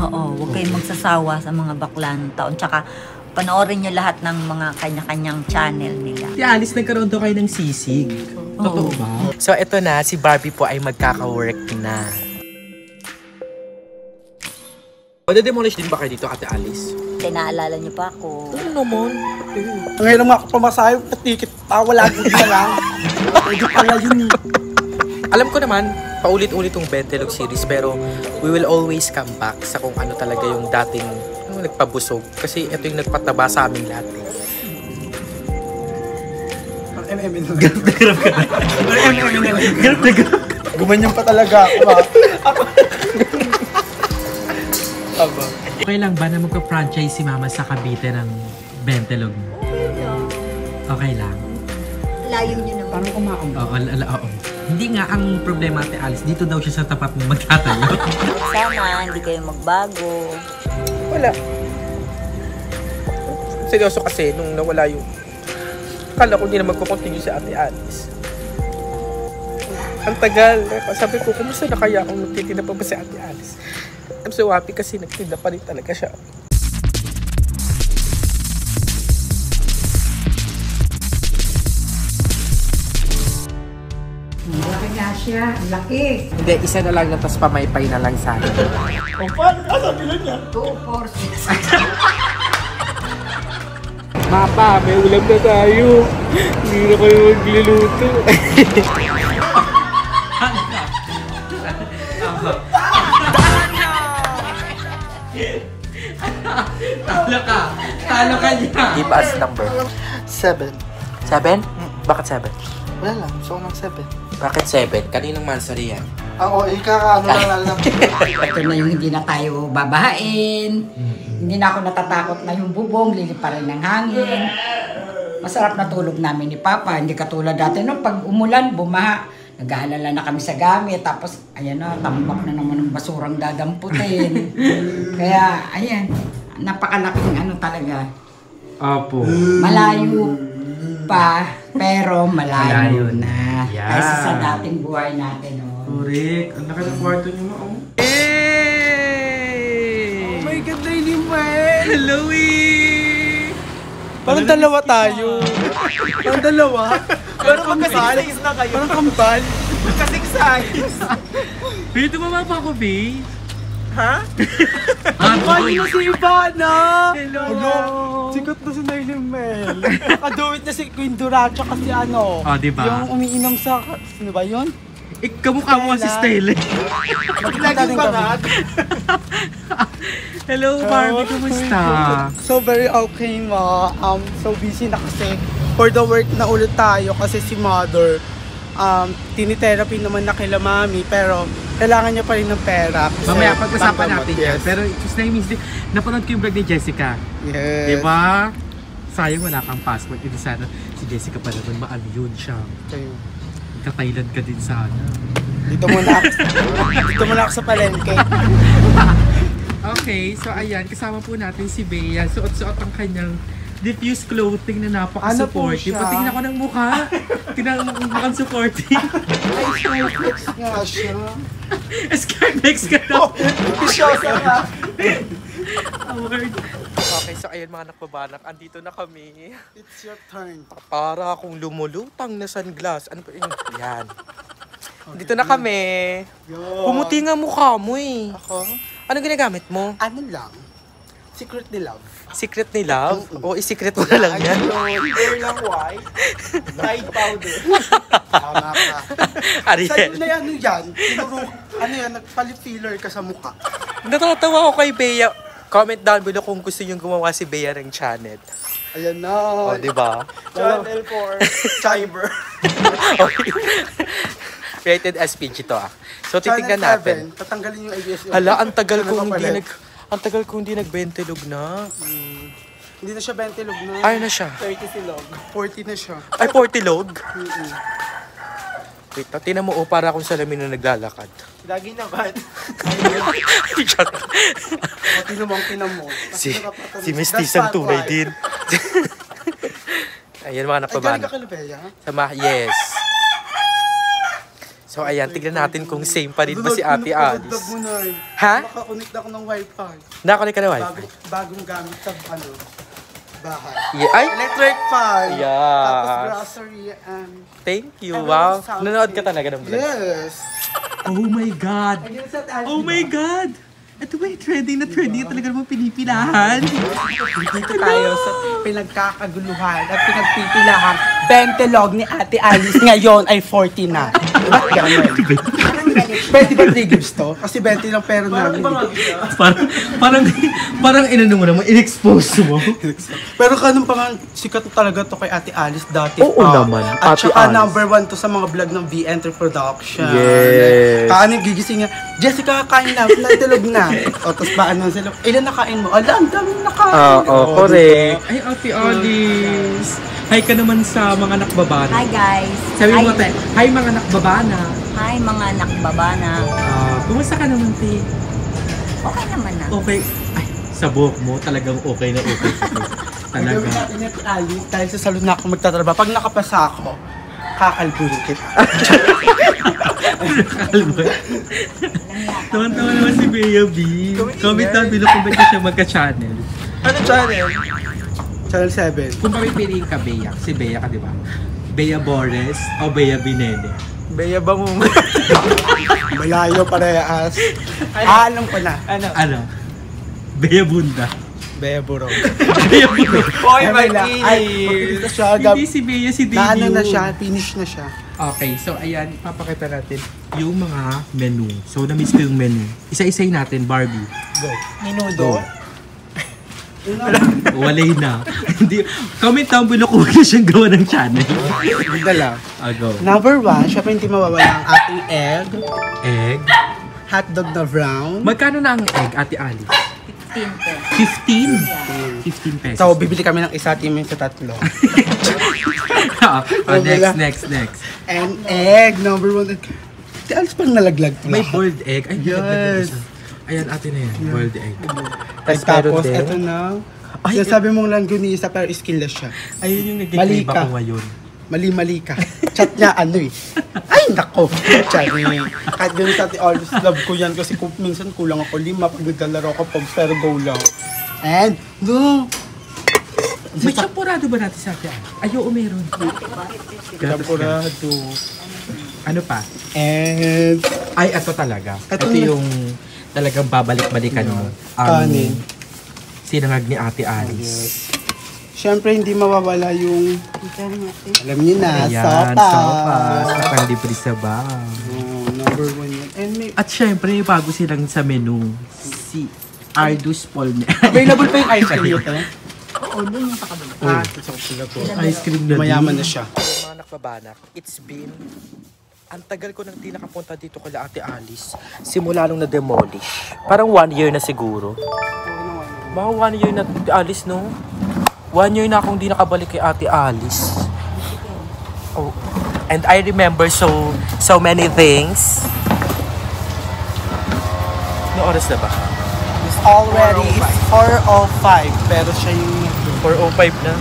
Oo, huwag kayong magsasawa sa mga bakla ng taon. Tsaka, panoorin nyo lahat ng mga kanya-kanyang channel nila. Si Alice, nagkaroon daw kayo ng sisig. Totoo ba? So, ito na, si Barbie po ay magkaka-work na. Demolish din ba kayo dito, Ate Alice? Naalala niyo pa ako. Ano naman? Ngayon lang ako pamasayo, patikit pa, wala ko na lang. Pwede pala yun. Alam ko naman, paulit-ulit yung Bentelog series, pero we will always come back sa kung ano talaga yung dating nagpabusog. Kasi ito yung nagpataba sa aming lahat. Gumanyan pa talaga ako ba? Okay lang ba na magpa-franchise si Mama sa Cavite ng Bentelog? Okay lang. Layo niyo naman. Parang kumaon. Oo. Hindi nga ang problema, Ate Alice, dito daw siya sa tapat ng magtatayo. Sana, hindi kayo magbago. Wala. Seryoso kasi, nung nawala yung... Akala ko hindi na magkukontinue si Ate Alice. Ang tagal. Sabi ko, kumusta na kaya kung magtitinda pa ba si Ate Alice? I'm so happy kasi nagtinda pa rin talaga siya. Laki nga siya, laki. Hindi, isa na lang na tapos pamaypay na lang sa akin. O paano? Sabi lang niya. 2 portions. Mapa, may ulam na tayo. Hindi na kayo magluluto. Talo ka niya. Give us number. 7. 7? Bakit 7? Wala lang, gusto ko ng 7. Bakit 7? Kaninong mansari yan? Oo, ikakaano lang. Ito na yung hindi na tayo babahain. Hindi na ako natatakot na yung bubong, liliparin ng hangin. Masarap na tulog namin ni Papa. Hindi katulad dati nung pag umulan, bumaha. Nag-aalala na kami sa gamit. Tapos, ayan na, tambak na naman ng basurang dadamputin. Kaya, ayan, napakalaking ano talaga. Apo. Malayo pa, pero malayo na. Yeah. Kasi sa dating buhay natin, oh. Correct. Ang laki ng kwarto niyo mo. Oh my God, Lady Mel! Hello, Parang dalawa tayo. Parang dalawa. Parang magkasing-size na kayo. Parang kambal. Magkasing-size. Hey, tumama pa ako, babe. Ha? Ay, na si Ivana! Hello! Sikat na si Lady Mel. Nakaduwit na si Queen Duracha kasi ano. Oh, diba? Yung umiinom sa... Sino ba yun? Kamukha mo si Style. Laging banat. Hello, Barbie. Kumusta? So very okay, ma. So busy na kasi for the work na ulit tayo kasi si Mother tinitherapy naman na kila Mami pero kailangan niya pa rin ng pera. Mamaya pag-usapan natin yan. Yes. Pero just na-miss din. Napanood ko yung vlog ni Jessica. Yes. Diba? Sayang wala kang passport. Ito sana si Jessica pa naman ma-immune siya. Okay. Ka-Thailand ka din sana. Dito muna ako sa palengke. Okay, so ayan, kasama po natin si Bea. Suot-suot ang kanyang diffused clothing na napaka-supportive. Ano po siya? Patingin ako ng mukha. Tingnan mo mukhang supportive. Ay, flex nga siya. Scarlex ka na. Pisyosa ka. Okay, so ayan mga nakbabanak, andito na kami. It's your turn. Para akong lumulutang na sunglass. Ano pa yun? Yan. Dito na kami. Pumuti nga mukha mo eh. Ako? Ano ginagamit mo? Ano lang? Secret ni Love. Secret ni Love? O i-secret mo na lang yan? Hair lang white. Dyed powder. Tama ka. Ariel. Sa'yo na ano yan? Ano yan? Nagpalit filler ka sa mukha. Natatawa ako kay Bea. Comment down below kung gusto nyo gumawa si Bea ng channel. Ayan na. O, diba? Channel for cyber. Okay. Rated as PG to ah. So titignan natin. Tatanggalin yung ABS. Hala, ang tagal ko hindi nag-bentelog na. Hindi na siya 20 log na. Ay na siya. 30 silog. 40 na siya. Ay, 40 log? Wait, tinan mo para akong salamin na naglalakad. Lagi naman. Tinan mo. Si Mestisang tunay din. Ayan mga Ay, galing napabanak. ka kay Bea? Yes. So ayan, tignan natin kung same pa rin ba si Ate Dagdag Alice. mo na eh. Ha? Nakakonect ako ng wifi. Nakakunik ka na wifi? Bagong gamit sa bahay. Yeah. Ay! Electric fan. Yes. Tapos grocery and... Thank you. Everything Wow. sounds Nanonood ka good. talaga ng vlog? Yes. Oh my God! Oh my God! Ito ba yung trending na trending talaga naman pinipilahan? Dito tayo sa pinagkakaguluhan at pinagpipilahan. 20 log ni Ate Alice ngayon ay 40 na. Ba't gano'n? Pwede ba 3 gives to? Kasi 20 lang pero namin. parang inano mo naman, in-expose mo. Pero kanong pangan, sikat talaga to kay Ate Alice dati. Oo pa. naman, At Ate saka Alice. number 1 to sa mga vlog ng V-Enter Production. Yes. Kaano gigising niya, Jessica, kain na, natulog na. O, tapos ba ano sila, ilan nakain mo? Ala, ang daming nakain. Correct. Ay, Ate Alice. Hi ka naman sa mga nakbabana. Hi guys! Sabi mo, Hi. te, hi mga nakbabana. Hi mga nakbabana. Kumusta ka naman, te? Okay naman na. Okay. Ay, sa buhok mo, talagang okay na okay. Ang gawin Talaga. natin ni Ate Alice, dahil sa salon na ako magtatrabaho, pag nakapasa ako, kakalbuhin kita. Tawan-tawa naman si Bea B. Comment down below kung ba't siya magka-channel. Ano channel? Channel 7. Kung papipiliin ka, Bea, si Bea ka, di ba? Bea Bores o Bea Binene? Bea Bangum. Malayo parehas. Alam ko na. Ano? Bea Bunda. Bea Burong. Bea Bunda. Oy, may magpipis siya. Hindi si Bea, si Debut. Na ano na siya, finish na siya. Okay, so ayan, ipapakita natin yung mga menu. So, na-miss ko yung menu. Isa-isay natin, Barbie. Go. Minudo. Walay na. Hindi. Comment down below kung wala siyang gawa ng channel. Dala. Go. Number 1, syempre hindi mawawala ang ating egg. Egg. Hotdog na brown. Magkano na ang egg, Ate Alice? 15 pesos. 15 pesos. So, bibili kami ng isa, timin sa tatlo. Next. And egg, number 1. Di alis pang nalaglag po May lahat. boiled egg. Ay, Yes. Ayan, ate na yan. Boiled egg. Ay, meron tapos, din. eto na. Ay, Sabi mong langgunisa pero skinless siya. Ayun yung Mali nag-crave ka. ako ngayon. Mali ka. Chat niya ano eh. Ay, nako. Chari. Kahit ganun sa atin, always love ko yan kasi kung minsan kulang ako 5 pag naglalaro ako pag pero go lang. And, no. May champurado ba natin sa atin? Ayaw, meron. Champurado. Ano pa? And, Ay, ito talaga. Ito Ito na. yung talagang babalik-balikan mo. Kanin. Sinangag ni Ate Alice. syempre hindi mawawala yung, alam niyo na, Ayan, sopas. sopas. At libre sa bag. Oh, number 1 yan. And may, At syempre, bago silang sa menu, si Ardus Paul niya. available pa yung ice cream nito. Oo, doon yung sa kabila. Sa sila po. Ice cream na Mayaman na siya. Mga nakbabanak, it's been ang tagal ko nang di nakapunta dito kala Ate Alice. Simula nung na-demolish. Parang 1 year na siguro. Mga 1 year na Ate Alice, no? 1 year na akong di nakabalik kay Ate Alice. Oh. And I remember so many things. No oras na ba? It's already 4:05 pero siya yung 4:05 na.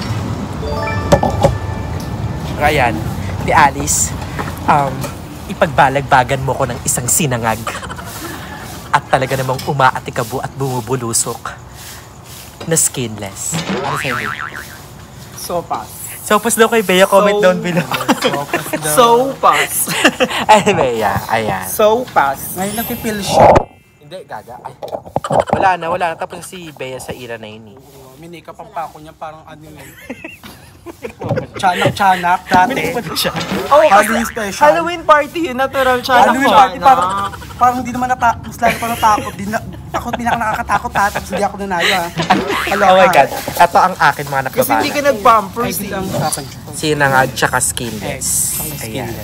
Ayan, Ate Alice, ipagbalagbagan mo ko ng isang sinangag. At talaga namang umaatikabo at bumubulusok na skinless. Ano sa'yo? sopas. Sopas daw kay Bea, comment down below. Sopas. Ay, Bea, ayan. Sopas. Ngayon napipil siya. Hindi, gaga. Ay. Wala na. Tapos si Bea sa ira na yun eh. Minikap ang pako niya parang ano yun. Chanak dati. siya. Oh, Halloween special. Halloween party yun, natural siya. Halloween party parang hindi naman mas lalo pa natakot. Ako pinaka nakakatakot ha, tapos hindi ako nanalo ha. Oh my God. Ito ang akin mga Kasi hindi ka nakabana. nag-bumpers. Ay, bilang sa akin. Sinangag tsaka skinless. Ayan.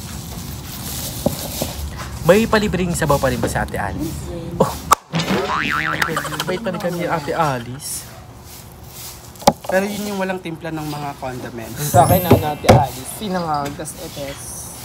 May palibreng sabaw pa rin ba sa Ate Alice? Oh. Bait pa rin kami ni Ate Alice. Pero yun yung walang timpla ng mga condiments. Sa akin na natin Alice. Sinangag, tas etes.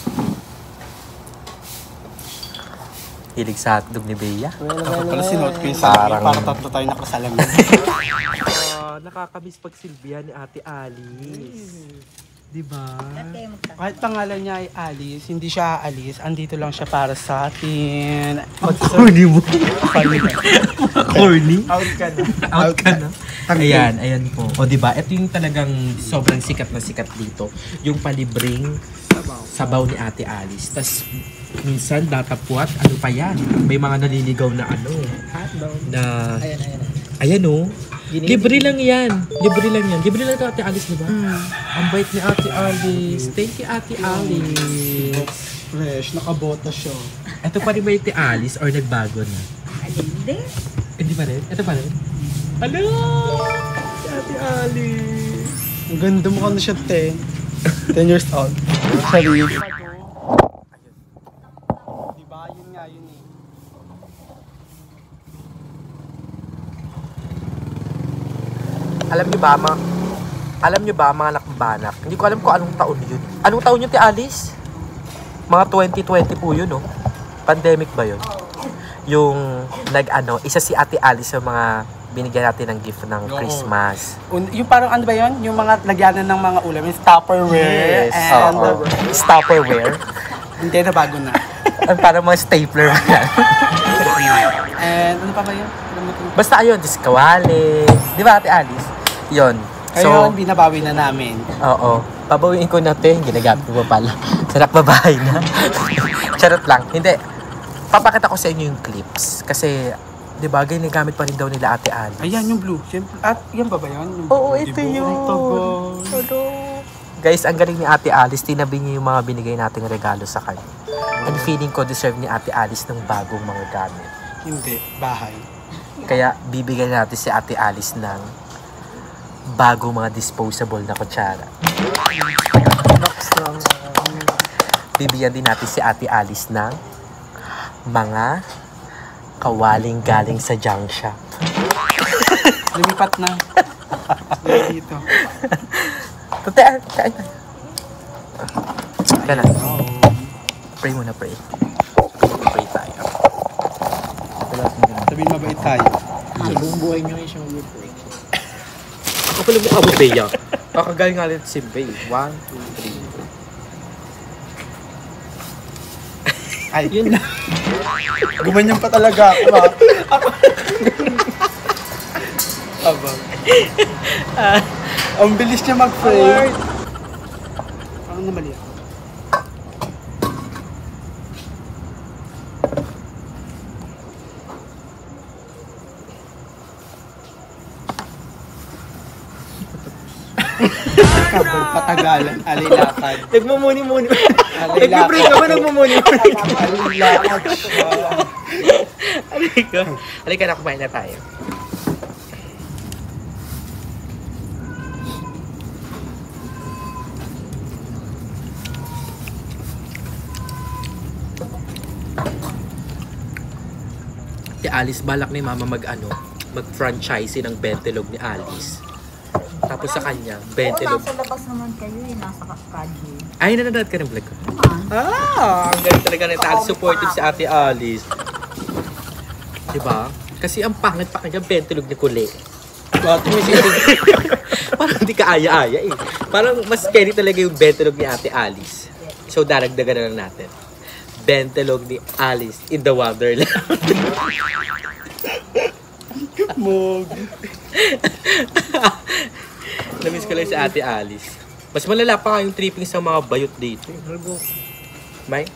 Hilig sa hotdog ni Bea. Ako pala sinuot ko yung sa akin. Para tatlo tayo nakasalamin. Nakakamiss pagsilbihan ni Ate Alice. Diba? Kahit pangalan niya ay Alice, hindi siya Alice. Andito lang siya para sa atin. Corny mo. Corny ba? Corny? Out ka na. Out ka na. Ayan, ayan po. O diba, ito yung talagang sobrang sikat na sikat dito. Yung palibreng sabaw ni Ate Alice. Tas minsan datapwat, ano pa yan? May mga naliligaw na ano. Na, ayan o. Libre lang yan. Libre lang yan. Libre lang ito Ate Alice, diba? Ang bait ni Ate Alice. Thank you Ate Alice. Fresh, nakabota siya. Ito pa rin ba yung Ate Alice or nagbago na? Hindi. Hindi pa rin? Ito pa rin? Hello! Si Ate Alice. Ang ganda mo na siya, 10 years old. Sorry. Diba, yun nga, yun eh. Alam niyo ba mga nakbanak? Hindi ko alam kung anong taon yun. Anong taon yun, Ate Alice? Mga 2020 po yun, no? Pandemic ba yun? Yung isa si Ate Alice sa mga binigyan natin ng gift ng Christmas. Yung parang ano ba yun? Yung mga lagyanan ng mga ulam, yung Tupperware. Yes, And Tupperware. hindi na bago na. Parang mga stapler. And ano pa ba yun? Basta ayun, diskawali. Di ba Ate Alice? Yun. Kaya binabawi na namin. Oo. Pabawiin ko natin. Ginagamit ko pa pala. Sarak babae na. Charot lang. Hindi. Papakita ko sa inyo yung clips. Kasi, di ba, ginagamit pa rin daw nila Ate Alice. Ayan yung blue. Siyempre, at yan ba ba yun? Yung Oo, blue, ito diba? yun. Ang tagal. Guys, ang galing ni Ate Alice. Tinabi niya yung mga binigay nating regalo sa kanya. And feeling ko deserve ni Ate Alice ng bagong mga gamit. Hindi, bahay. Kaya bibigyan natin si Ate Alice ng bagong mga disposable na kutsara. Bibigyan din natin si Ate Alice ng mga kawaling galing sa junk shop. Lumipat na. Dito. Tataan, kain na. Kaya na. Pray muna, pray. Pray tayo. Sabihin mabait tayo. Sa buong buhay niyo ay siyang mag-pray. Ako pala mukha mo, Bea. Kakagaling nga rin si Bea. 1, 2, 3. Ay, yun na. Gumanyan pa talaga ako, ha? Aba. Ang bilis niya mag-pray. Parang namali ako. Kabal, patagalan, alilakad. Nagmumuni-muni. Nag-pray ka ba nagmumuni-muni? Alilakad siya. Halika na, kumain na tayo. Si Alice, balak ni Mama mag-franchise ng Bentelog ni Alice. Tapos sa kanya, Bentelog. Nasa labas naman kayo eh. Nasa kadyo. Ay, nanonood ka ng vlog ko. Ang galing talaga ni Alice. Supportive si Ate Alice. Diba? Kasi ang pangit pa kanya, Bentelog ni Kule. Parang hindi ka aya-aya eh. Parang mas scary talaga yung Bentelog ni Ate Alice. So, daragdagan na lang natin. Bentelog ni Alice in the Wonderland. Mog. Namiss ko lang si Ate Alice. Mas malala pa nga yung tripping sa mga bayot dito. May?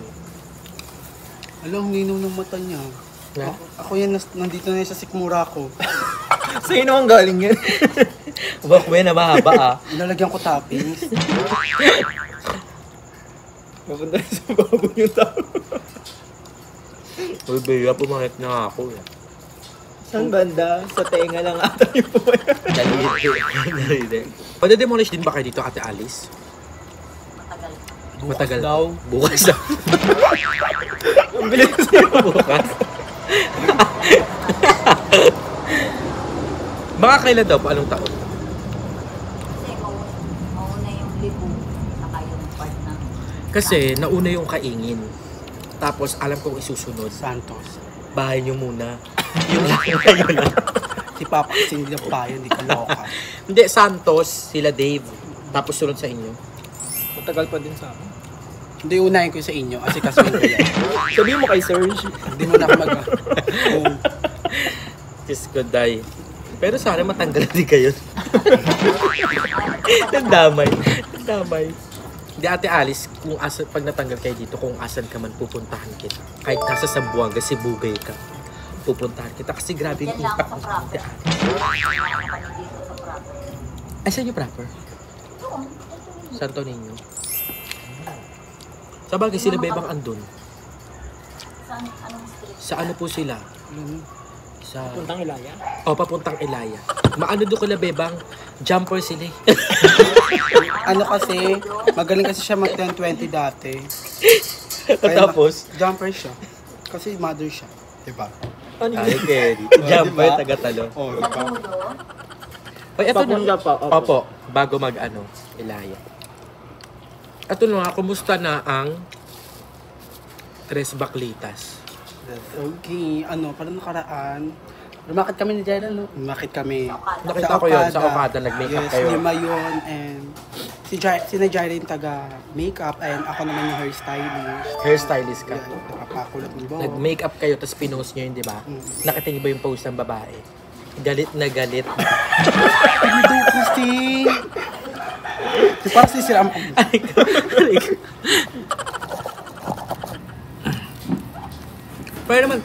Alam, ninaw ng mata niya. Na? Ako yan, nandito na yan sa sikmura ko. Sa'yo naman galing yan. Bakwe na mahaba ah. Nalagyan ko toppings. Mapunta na sa bago yung tao. Uy, Bea, pumangit na ako eh. Saan banda? Sa tenga lang ata yung pumayat. Daliri. Pwede-demolish din ba kayo dito, Ate Alice? Matagal daw. Bukas daw. Ang bilis niyo bukas. Mga kailan daw po? Anong taon? Kasi mauna yung libo. Saka yung part ng Kasi nauna yung kaingin. Tapos alam kong isusunod. Santos. Bahay niyo muna. Yung kayo na. Si Papa kasi hindi na pa yun, hindi ka loka. Hindi, Santos, sila Dave. Tapos sunod sa inyo. tagal pa din sa akin. Hindi, unahin ko sa inyo. Kasi kasuhin ko yan. Sabihin mo kay Serge. Hindi mo na ako Diyos ko, day. Pero sana matanggal din kayo. Nandamay. Hindi, Ate Alice, kung asan, pag natanggal kayo dito, kung asan ka man pupuntahan kita. Kahit nasa Zamboanga, Sibugay ka, pupuntahan kita. Kasi grabe yung impact ng Ate Alice. Ay, saan yung proper? Santo Niño. Sa bagay, sila Bebang andun. Sa ano po sila? Sa... Puntang Ilaya. O, papuntang Ilaya. Maano doon kila Bebang? Jumper sila eh. Ano kasi, magaling kasi siya mag-10-20 dati. Tapos? Jumper siya. Kasi mother siya. Diba? Ano yun? Jumper, diba? taga-talo. Oo, diba? Oy, eto Papunta na. pa. Opo, bago mag-ano, Ilaya. Eto na nga, kumusta na ang Tres Baclitas? Okay, parang nakaraan. Lumakit kami ni Jera, no? Lumakit kami. Nakita ko yun, sa Okada, nag-makeup yes, kayo. Lima yun, and si Jera yung taga-makeup, and ako naman yung hairstylist. Hairstylist ka. Yeah, nakapakulot ng buhok. Nag-makeup kayo, tapos pinost nyo yun, di ba? Nakita niyo ba yung post ng babae? Galit na galit. Hindi kasi. Parang sisiram ako. Pero naman,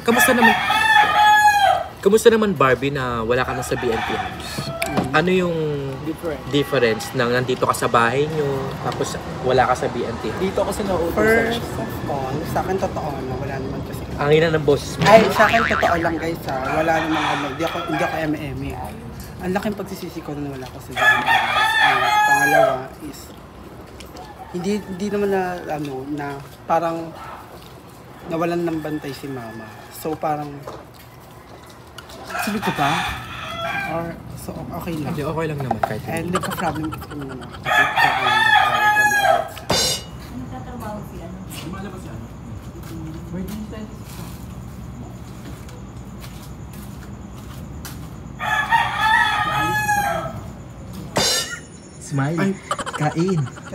kamusta naman Barbie na wala ka na sa BNT House? Ano yung difference na nandito ka sa bahay nyo, tapos wala ka sa BNT House? Dito kasi nauutos First of all, sa akin totoo na wala naman kasi. Ang ina ng boses mo. Ay, sa akin totoo lang guys ha. Wala namang hindi ako MM. Ang laking pagsisisi ko na wala ako sa BNT. Pangalawa is hindi naman na parang nawalan ng bantay si mama. So parang sabi ko ba? Or so okay lang. Hindi, okay lang naman kahit And hindi. nagka-problem ko yung kapit ko and nagtawag kami about Smile. Ay. Kain.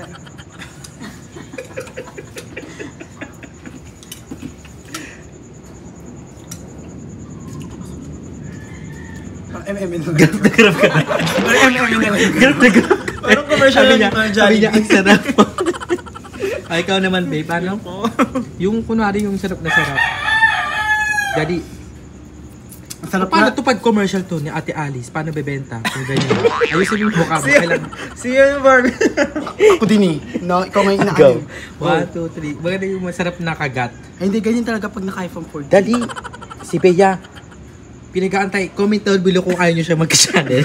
MM na lang. MM na lang. Parang commercial lang ito, Sabi niya, ang sarap po. Ay, ikaw naman, babe. Paano? Yung kunwari yung sarap na sarap. Daddy, Ang sarap paano na. to pag commercial to ni Ate Alice? Paano bebenta? Kung ganyan. Ayusin yung mukha mo. Kailangan. Siya yung Barbie. Ako din eh. No, ikaw ngayon Go. inaalim. 1, 2, 3. Maganda yung masarap na kagat. Ay, hindi, ganyan talaga pag naka-iPhone 4. Daddy, si Bea. Pinag-aantay. Comment down below kung ayaw nyo siya mag-channel.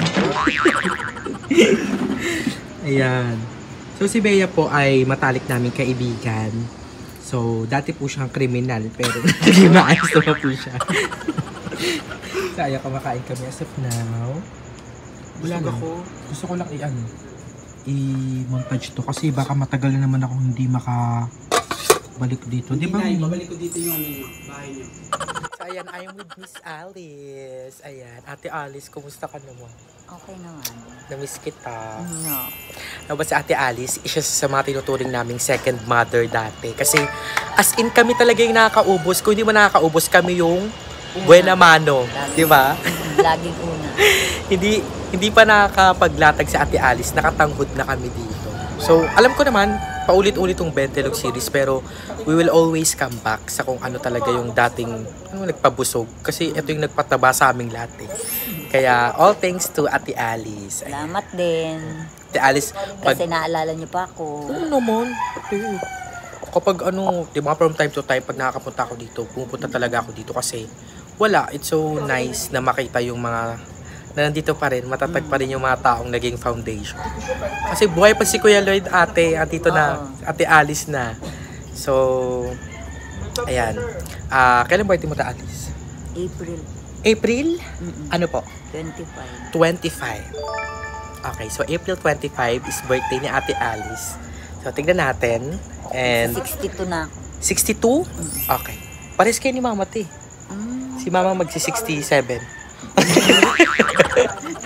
Ayan. So, si Bea po ay matalik naming kaibigan. So, dati po siyang kriminal, pero naging maayos naman po siya. Kaya kumakain kami as of now. Wala Busog na. ako. Gusto ko lang i-montage to kasi baka matagal na naman ako hindi makabalik dito. Di ba? Babalik ko dito yung bahay niyo. So, ayan, I'm with Miss Alice. Ayan, Ate Alice, kumusta ka naman? Okay naman. Namiss kita. No. Ano ba si Ate Alice? Isa sa mga tinuturing naming second mother dati. Kasi as in kami talaga yung nakakaubos. Kung hindi mo nakakaubos, kami yung buena mano. Di ba? Laging una. hindi pa nakakapaglatag si Ate Alice. Nakatanghod na kami dito. So, alam ko naman, paulit-ulit yung Bentelog series. Pero we will always come back sa kung ano talaga yung dating nagpabusog. Kasi ito yung nagpataba sa aming lahat eh. Kaya all thanks to Ate Alice. Ayan. Salamat din. Ate Alice, pag Kasi naalala niyo pa ako. ano naman? Kapag di ba from time to time, pag nakakapunta ako dito, pumupunta talaga ako dito kasi wala. It's so nice na makita yung mga na nandito pa rin, matatag pa rin yung mga taong naging foundation. Kasi buhay pa si Kuya Lloyd, andito na, Ate Alice na. So, ayan. Kailan ba ito mo ta, Alice? April? Ano po? 25. 25. Okay, so April 25 is birthday ni Ate Alice. So, tignan natin. And 62 na ako. 62? Okay. Pares kayo ni Mama, te. Si Mama magsi-67.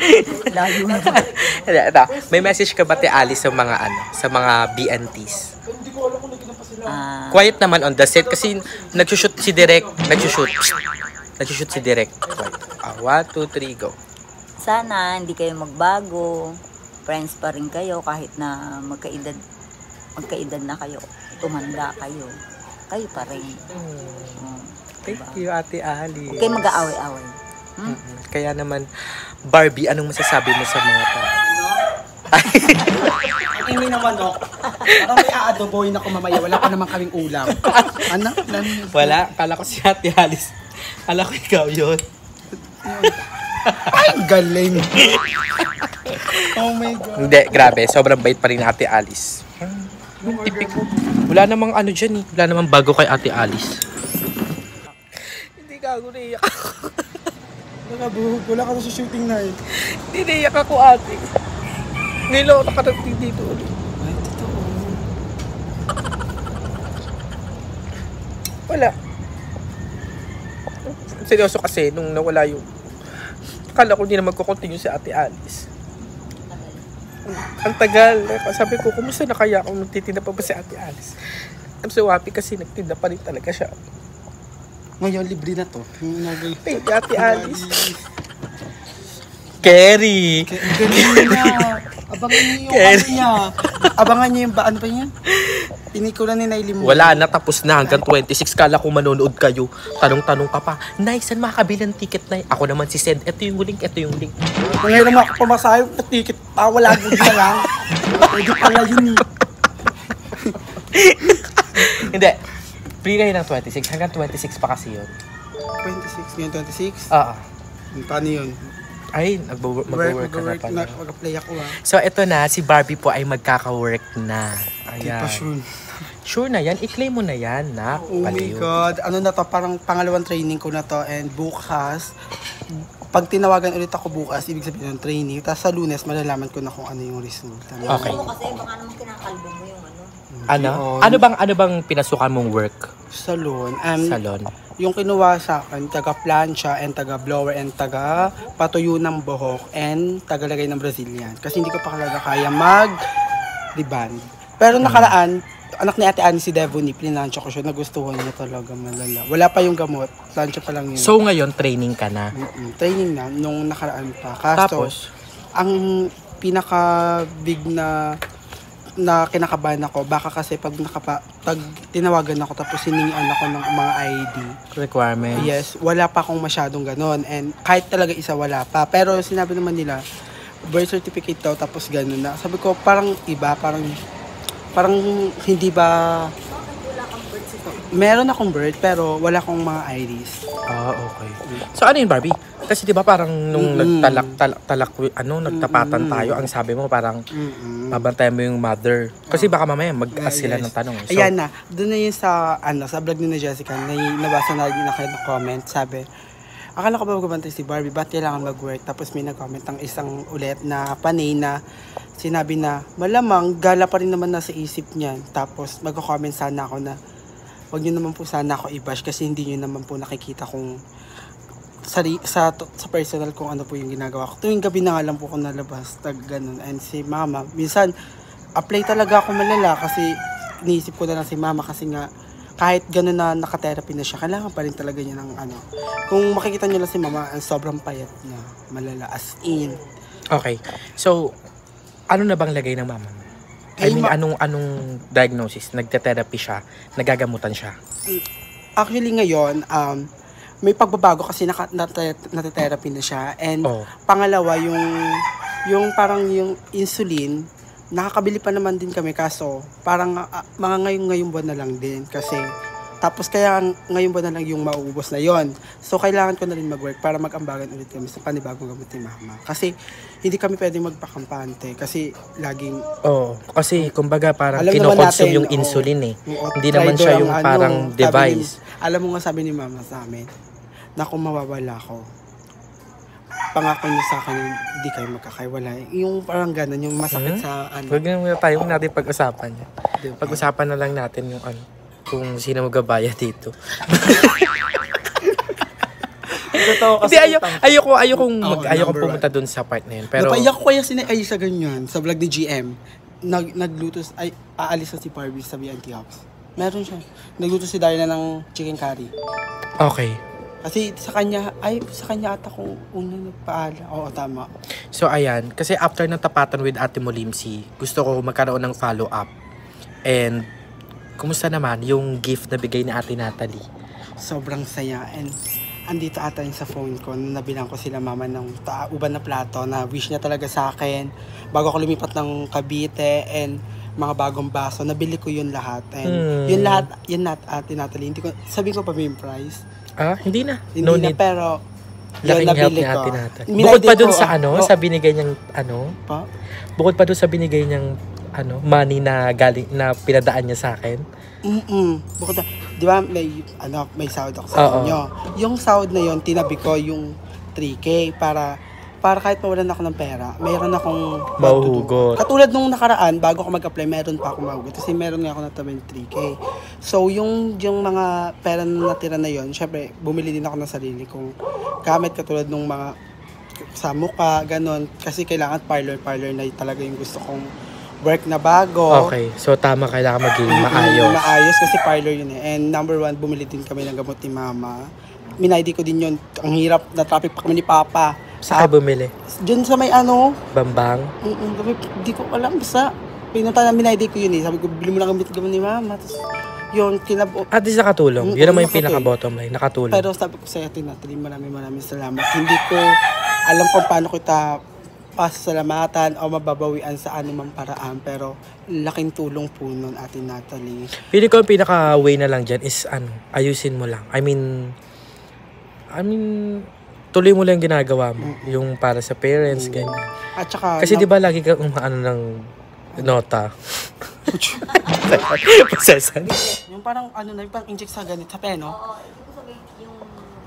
Layo na. Ito, may message ka ba, Ate Alice, sa mga sa mga BNTs? Quiet naman on the set kasi nagsushoot si Direk. Nagsushoot si Direk. Quiet. 1, 2, 3, go. Sana hindi kayo magbago. Friends pa rin kayo kahit na magkaedad na kayo. Tumanda kayo. Kayo pa rin. Thank you, Ate Alice. Huwag kayo mag-aaway-away. Kaya naman, Barbie, anong masasabi mo sa mga tao? Ang ingay ng manok. Parang may aadoboy na kumamaya. Wala pa naman kaming ulam. Ano? Wala. Kala ko si Ate Alice. Kala ko ikaw yun. Ay, galing. Oh my God. Hindi, grabe. Sobrang bait pa rin ni Ate Alice. Tipik. Wala namang ano dyan eh. Wala namang bago kay Ate Alice. Hindi gago, naiyak ako. Nakabuhog. Wala ka na sa shooting na yun. Hindi naiyak ako, ate. Ngayon ako nakarating dito ulit. Ay, totoo. Wala. Seryoso kasi, nung nawala yung... Akala ko hindi na magkukontinue si Ate Alice. Ang tagal. Sabi ko, kumusta na kaya kung nagtitinda pa ba si Ate Alice? I'm so happy kasi nagtinda pa rin talaga siya. Ngayon, libre na to. Thank you, Ate Alice. Kerry! Galing niya. Abangan niyo yung ano niya. Abangan niyo yung baan pa niya. Pinikulan ni Naili mo. Wala na, tapos na hanggang 26. Kala ko manonood kayo. Tanong-tanong ka pa, Nay, saan makakabili ng ticket, Nay? Ako naman si Send. Ito yung link, ito yung link. Ngayon naman ako pamasahe na ticket. Wala good na lang. Pwede pala yun eh. Hindi. Free kayo ng 26. Hanggang 26 pa kasi yun. 26. Ngayon 26? Paano yun? Ay, mag-work ka na pala. Mag-apply ako ah. So, ito na, si Barbie po ay magkaka-work na. Di pa sure. Sure na yan. I-claim mo na yan, nak. Oh my God. Ano na to? Parang pangalawang training ko na to. And bukas, pag tinawagan ulit ako bukas, ibig sabihin ng training. Tapos sa Lunes, malalaman ko na kung ano yung result. Okay. Kasi baka naman kinakalbo mo yung ano. Ano? Ano bang pinasukan mong work? Salon. Salon. Yung kinuha sa akin, taga-plancha and taga-blower and taga-patuyo ng buhok and tagalagay ng Brazilian. Kasi hindi ko pa talaga kaya mag-deband. Pero nakaraan, anak ni Ate Annie si Devon, plinansya ko siya, nagustuhan niya talaga malala. Wala pa yung gamot, plancha pa lang yun. So ngayon, training ka na? Training na, nung nakaraan pa. Kaso, Tapos? ang pinaka-big na kinakabahan ako, baka kasi pag tinawagan ako tapos hiningian ako ng mga ID. Requirements? Yes, wala pa akong masyadong ganon. And kahit talaga isa, wala pa. Pero sinabi naman nila, birth certificate daw, tapos ganon na. Sabi ko, parang iba, parang hindi ba... Meron akong birth, pero wala akong mga IDs. Okay. So ano yun, Barbie? Kasi 'di ba parang nung nagtapatan tayo, ang sabi mo parang babantayan mo yung mother. Kasi baka mamaya mag-ask sila ng tanong. So, ayan na. Doon na yun sa vlog ni Jessica, nabasa na rin na kayo ng comment. Sabi, akala ko ba magbabantay si Barbie, ba't kailangan mag-work? Tapos may nag-comment ang isang ulit na panay na sinabi na, malamang gala pa rin naman nasa isip niyan. Tapos mag-comment sana ako na, wag niyo naman po sana ako i-bash kasi hindi niyo naman po nakikita kung sa personal kung ano po yung ginagawa ko. Tuwing gabi na nga lang po ako nalabas, ganun. And si mama, minsan, apply talaga ako malala kasi iniisip ko na lang si mama kasi nga, kahit ganun na naka-therapy na siya, kailangan pa rin talaga niya ng ano. Kung makikita niyo lang si mama, sobrang payat niya, malala, as in. Okay. So, ano na bang lagay ng mama mo? I mean, anong diagnosis? Nagte-therapy siya? Nagagamutan siya? Actually ngayon, may pagbabago kasi nate-therapy na siya. And pangalawa, yung parang yung insulin, nakakabili pa naman din kami kaso parang mga ngayong buwan na lang din kasi tapos kaya ngayong buwan na lang yung mauubos na yon. So kailangan ko na rin mag-work para mag-ambagan ulit kami sa panibagong gamot ni mama. Kasi hindi kami pwedeng magpakampante kasi laging kasi kumbaga parang kino-consume yung insulin eh. Hindi naman siya yung parang device. Alam mo nga sabi ni mama sa amin na kung mawawala ko, pangako niyo sa akin hindi kayo magkakaiwala. Yung parang gano'n, yung masakit sa ano. Huwag na tayo natin pag-usapan niya. Diba? Pag-usapan na lang natin yung ano, kung sino magabaya dito. Totoo kasi. Hindi, ayokong number pumunta dun sa part na yun. Pero, Napaiyak ko kaya ay sa ganyan, sa vlog ni GM. Nagluto, aalis na si Barbie sa BNT House. Meron siya. Nagluto si Darla ng chicken curry. okay. Kasi sa kanya ata kung una nagpaala. Oo, tama. So, ayan. Kasi after ng tapatan with Ate Molimsi, gusto ko magkaroon ng follow-up. And, kumusta naman yung gift na bigay ni Ate Natalie? Sobrang saya. And andito ata yun sa phone ko. Nabilang ko sila mama ng uban na plato na wish niya talaga sa akin. Bago ako lumipat ng Cavite and mga bagong baso, nabili ko yun lahat. And yun lahat, Ate Natalie. Hindi ko, sabi ko pa may price. Hindi na. Hindi No na, need. pero Laking help nabili ni ko. Ate Natalie. Minay Bukod din pa dun ko, sa sa oh, binigay niyang, pa? bukod pa dun sa binigay niyang, money na galing, na pinadaan niya sa akin. Bukod na, di ba may sahod ako sa inyo. Yung sahod na yon tinabi ko yung 3K para kahit mawalan ako ng pera, mayroon akong Mahuhugot. Katulad nung nakaraan, bago ako mag-apply, meron pa akong mahugot. Kasi meron nga ako natabing 3K. So, yung mga pera na natira na yon, syempre, bumili din ako ng sarili kong gamit katulad nung mga sa mukha, ganon. Kasi kailangan parlor na talaga yung gusto kong work na bago. Okay. So, tama, kailangan maging maayos. Maayos kasi parlor yun eh. And number 1, bumili din kami ng gamot ni Mama. Minaydi ko din yun. Ang hirap na traffic pa kami ni Papa. Saan ka bumili? Diyan sa may Bambang? Hindi ko alam. Basta, pinunta na minaydi ko yun eh. Sabi ko, bili mo lang gamot ni Mama. Tapos, yun, At least nakatulong. Yun naman yung nakatulong. pinaka-bottom line. Nakatulong. Pero sabi ko sa'yo, Natalie, maraming salamat. Hindi ko alam kung paano kita pasalamatan o mababawian sa anumang paraan. Pero laking tulong po nun, Ate Natalie. Pili ko yung pinaka-way na lang dyan is ayusin mo lang. I mean, tuloy mo lang yung ginagawa mo. Yung para sa parents, ganyan. At saka, Kasi di ba lagi kang ng nota? Prosesan. yung parang yung parang inject sa ganit sa peno. Oo, ibig ko sabihin yung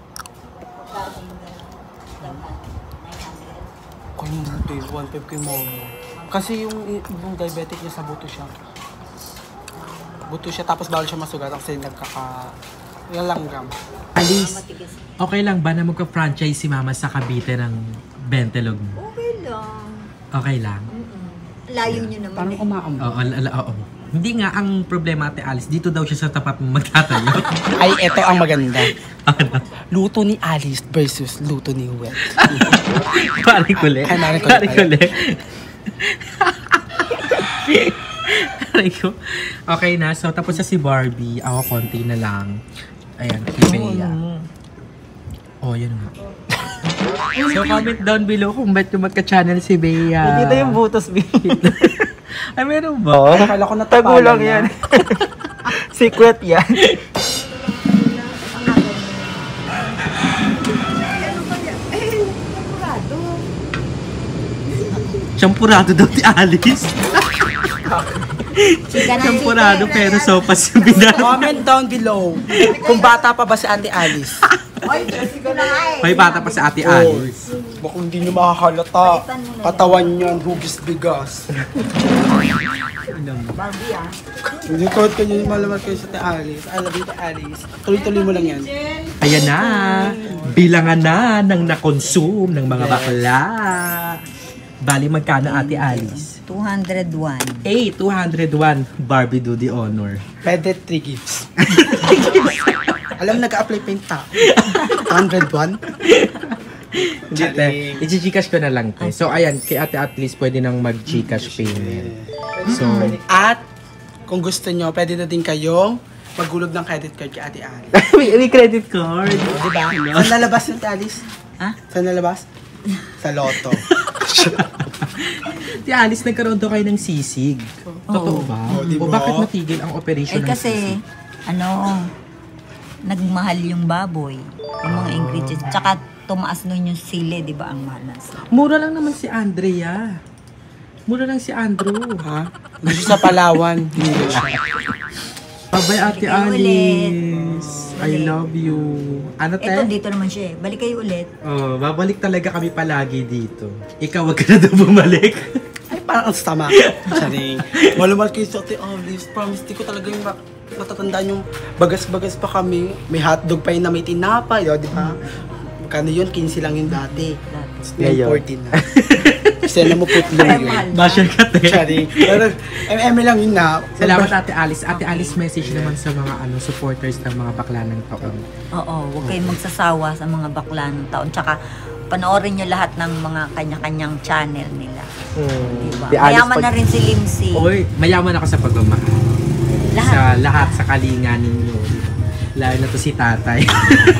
Kung yung buto yung 1.5 kay Momo. Kasi yung diabetic niya sa buto siya. Tapos bawal siya masugat kasi nagkaka-langgam. Alice, okay lang ba na magka-franchise si Mama sa Cavite ng Bentelog mo? okay lang. Okay lang? Layo nyo naman Parang umaambot. Oo. Hindi nga, ang problema, Ate Alice, dito daw siya sa tapat mo magtatayo. Ay, eto ang maganda. Luto ni Alice versus luto ni Wet. Pari kuli. Ay, Marie Cole. Aray ko. Okay na, so tapos na si Barbie. Ako, konti na lang. Ayan, si Bea. Oh, yun nga. So, comment down below kung ba't yung magka-channel si Bea. Nakita yung butos, B. Ay, meron ba? Akala ko Tagulang yan. Secret yan. Champurado daw ni Alice. Champurado pero sopas yung binata. Comment down below kung bata pa ba si Ate Alice. May bata pa si Ate Alice. Baka hindi nyo makakalata. Katawan yan, hugis bigas. Barbie Hindi ko kayo malaman kayo sa Ate Alice. I love you, Ate Alice. Tuloy-tuloy mo lang yan. Ayan na. Bilangan na ng na-consume ng mga bakla. Bali, magkano Ate Alice? 201. 201 Barbie do the honor. Pwede 3 gifts. Alam, nag-a-apply pa yung tao. 101? Hindi, te. I-gcash ko na lang, te. So, ayan, kay Ate at least pwede nang mag-gcash payment. So, At kung gusto nyo, pwede na din kayong maggulog ng credit card kay Ate Alice. may credit card. Diba? Saan nalabas yung Ate Alice? Ha? Saan nalabas? Sa Lotto. Ti Alice, nagkaroon daw kayo ng sisig. Totoo ba? diba? O bakit matigil ang operation ng Kasi, sisig? nagmahal yung baboy. Yung mga ingredients. Tsaka tumaas nun yung sili, di ba, ang manas. Mura lang naman si Andrea. Mura lang si Andrew. Ha? Gusto sa Palawan. Hindi siya. Bye-bye, Ate Balik kayo Alice. I ulit. love you. Ano, te? Ito, dito naman siya eh. Balik kayo ulit. Oh, babalik talaga kami palagi dito. Ikaw, wag ka na daw bumalik. Ay, parang ang sama. Saring, malamal kayo sa Ate Alice. Promise, di ko talaga yung matatandaan yung bagas-bagas pa kami. May hotdog pa yun na may tinapay, di ba? Magkano yun? 15 lang yun dati. Ngayon. 14 na. Kasi na mo putlong yun. Basher ka, te. Sorry. Pero, lang yun na. Salamat, Ate Alice. Ate Alice, message naman sa mga supporters ng mga bakla ng taon. Oo, huwag kayong magsasawa sa mga bakla ng taon. Tsaka, panoorin nyo lahat ng mga kanya-kanyang channel nila. Diba? Ate Alice, Mayaman na rin si Limsi. Oy, mayaman ako sa pagmamahal. Lahat. Sa lahat, sa kalinga ninyo. Diba? Lalo na to si tatay.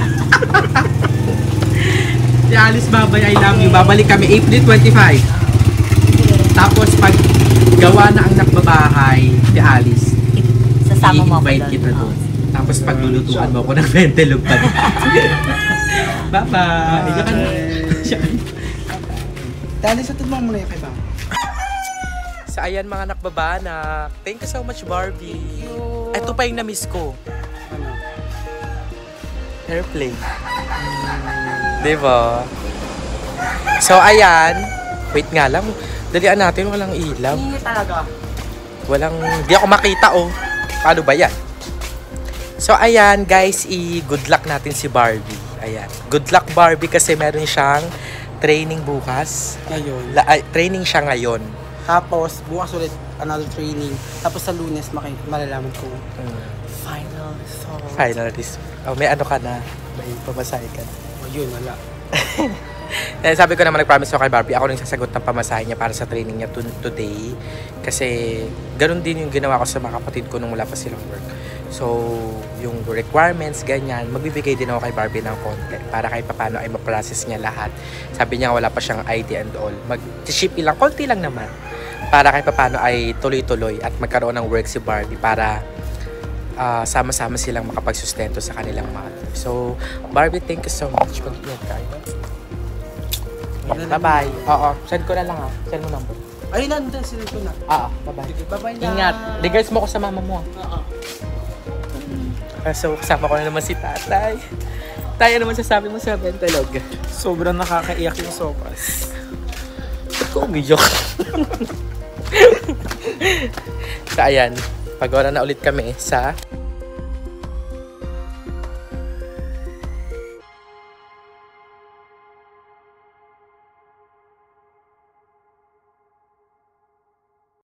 Si Alice, babay, I love you. Babalik kami April 25. Tapos pag gawa na ang nakbabahay, si Alice, Sasama mo ako i-invite doon. kita Oo. doon. Tapos paglulutuan mo ako ng ventelog pa. Bye-bye. Dali sa tudmang muna yung kay Bang. So ayan mga nakbabanak. Thank you so much, Barbie. Ito pa yung na-miss ko. Ano? Airplane. Diba? So ayan. Wait nga lang. Dalian natin, walang ilaw. Hindi talaga. Di ako makita oh. Paano ba yan? So ayan guys, good luck natin si Barbie. Ayan. Good luck Barbie kasi meron siyang training bukas. Ngayon. Training siya ngayon. Tapos, bukas ulit, another training. Tapos sa Lunes, malalaman ko. Final result. Final result. Oh, may ano ka na? May pamasahe ka na. O yun, wala. Sabi ko naman, nag-promise ko kay Barbie, ako nang sasagot ng pamasahe niya para sa training niya today. Kasi, ganun din yung ginawa ko sa mga kapatid ko nung wala pa silang work. So, yung requirements, ganyan, magbibigay din ako kay Barbie ng konti para kahit paano ay ma-process niya lahat. Sabi niya wala pa siyang ID and all. Mag-ship ilang, konti lang naman. Para kahit paano ay tuloy-tuloy at magkaroon ng work si Barbie para sama-sama silang makapagsustento sa kanilang mother. So, Barbie, thank you so much. Pag-iyan ka. Bye-bye. Oo, send ko na lang ha. Send mo number. Ayun na, nandun, sinunod ko na. Oo, bye-bye. Bye-bye na. Ingat. Regards mo ko sa mama mo. Oo. So, kasama ko na naman si tatay. Tayo naman sasabi mo sa ventilog. Sobrang nakakaiyak yung sopas. Ba't ko umiyak? So, ayan. Pag-wala na ulit kami sa